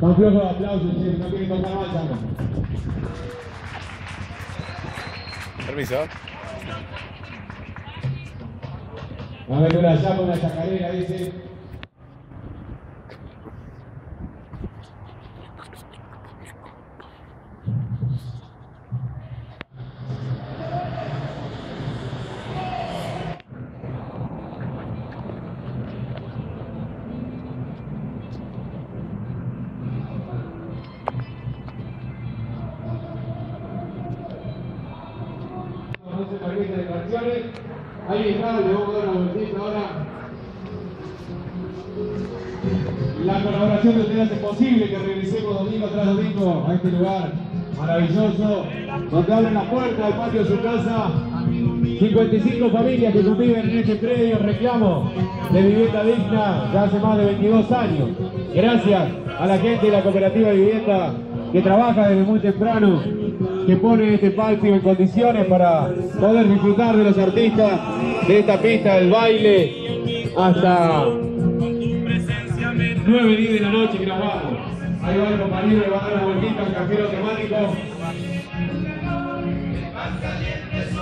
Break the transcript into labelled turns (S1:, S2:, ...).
S1: Tan flojo de aplausos, che, no quieren tocar más, chamo.
S2: Permiso.
S1: Vamos a meter una llama, una chacarera, dice. No se permite de canciones. Ahí está, le vamos a dar una vueltita ahora. La colaboración de ustedes hace posible que regresemos domingo tras domingo a este lugar maravilloso, donde abren la puerta del patio de su casa. 55 familias que conviven en este predio, reclamo de vivienda digna ya hace más de 22 años. Gracias a la gente de la cooperativa de vivienda que trabaja desde muy temprano, que pone este patio en condiciones para poder disfrutar de los artistas de esta pista del baile hasta 9, 10 de la noche que nos vamos. Ahí va el compañero, le va a dar una vueltita al cajero automático.